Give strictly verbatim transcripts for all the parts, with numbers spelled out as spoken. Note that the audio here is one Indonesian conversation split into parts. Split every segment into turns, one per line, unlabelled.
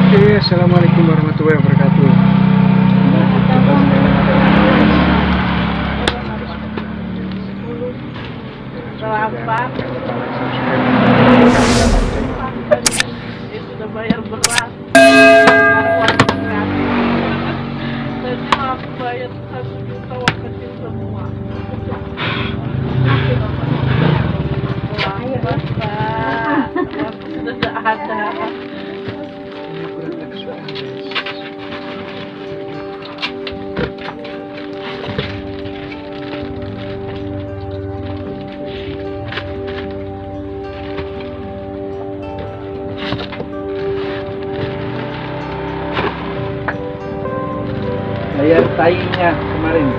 Oke, assalamualaikum warahmatullahi wabarakatuh.
Selamat. Dia sudah bayar beras. Tadi aku bayar satu juta uang kecil semua. Selamat, Pak. Uang sudah ada.
Bayar tainya kemarin.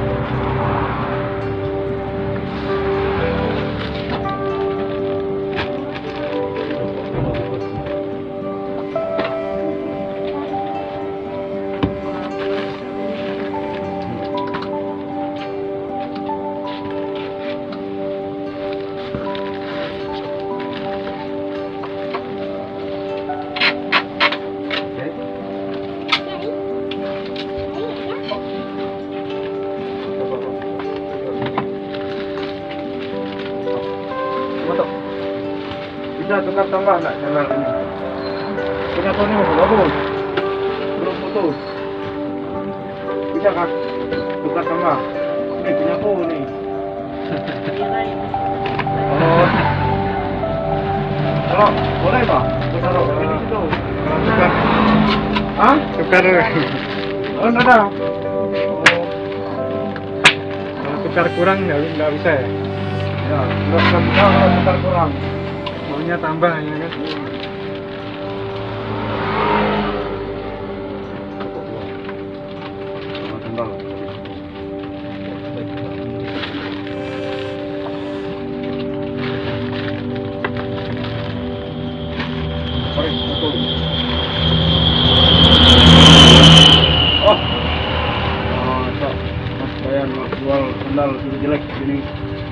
Bisa tukar tambah nggak channel ini? Punya Tony masih bagus, belum putus. Bisa kak tukar tambah? Ini punya aku nih. Oh, kalau boleh pak, taruh ini situ. Kalau tukar, ah tukar? Oh enggak ada. Oh, kalau tukar kurang nggak nggak bisa ya? Ya, nggak bisa kalau tukar kurang. Maunya tambah ya kan? Tambah. Sorry, betul. Oh, oh, tak. Mas saya mau jual sandal sudah jelek ini.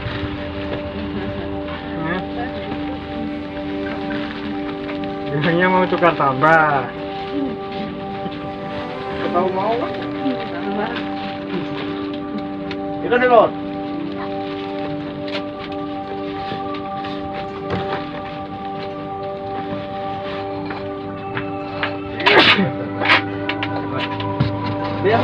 Bilangnya mau tukar tambah. Tahu mau kan? Itu nih Lord. Dia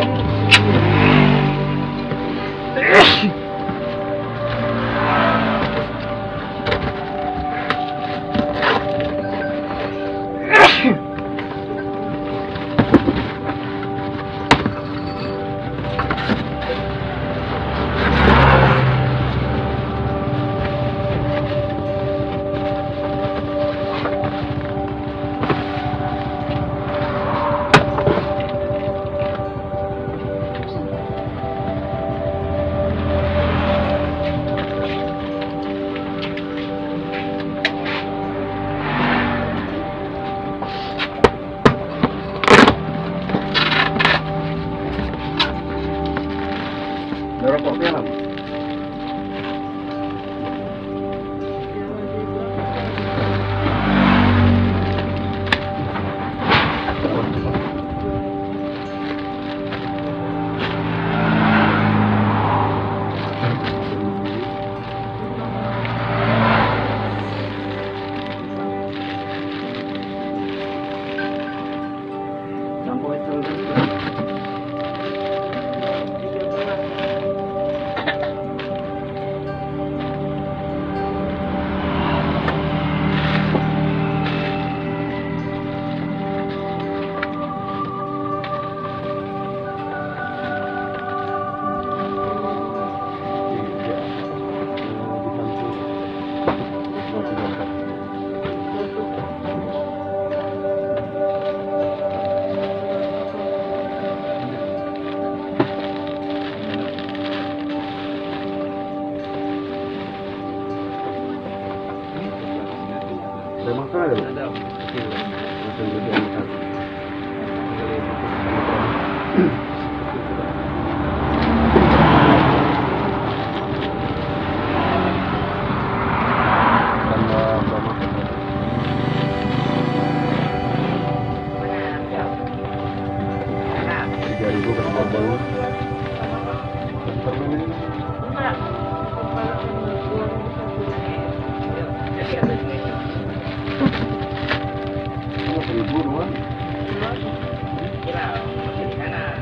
Seribu dua.
Kira masih di kanan.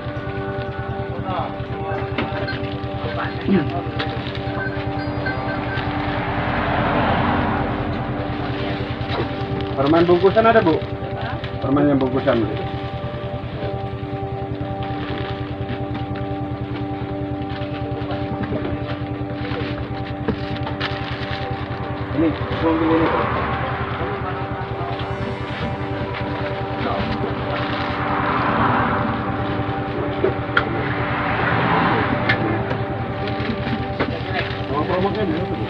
Permen bungkusan ada, Bu? Permen yang bungkusan. Ini, mobil ini. Mau promosinya dulu, Bu?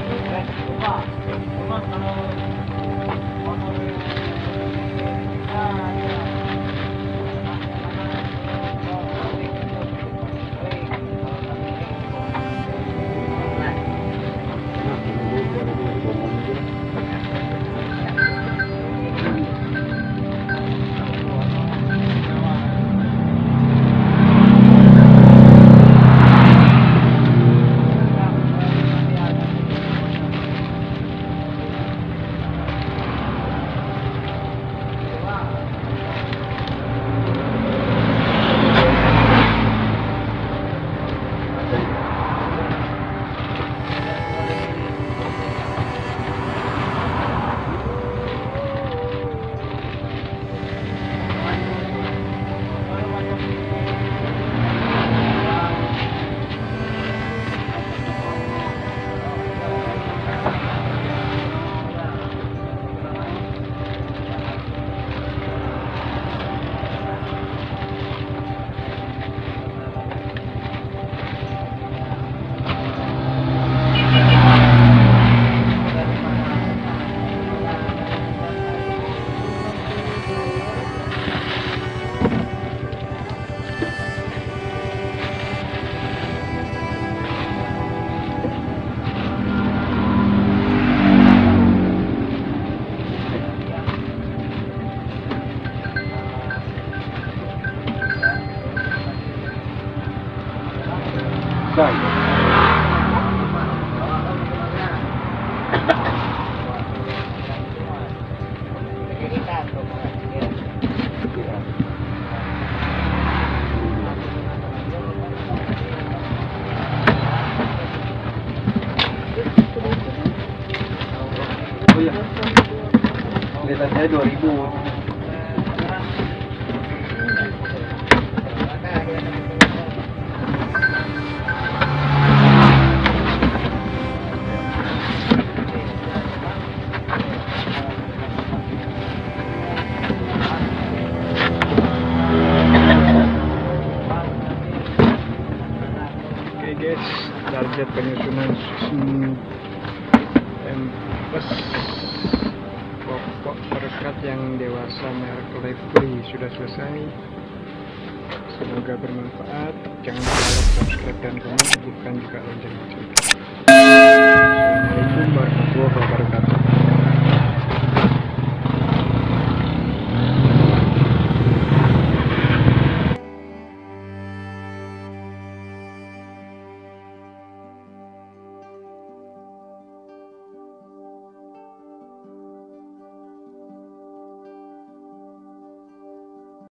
Oh iya, lihat saya dua ribu. Oke guys, target penyusunan empes pokok perekat yang dewasa merek Lively sudah selesai. Semoga bermanfaat. Jangan lupa like, subscribe, dan komen. Bukan juga lonceng. Assalamualaikum warahmatullahi wabarakatuh.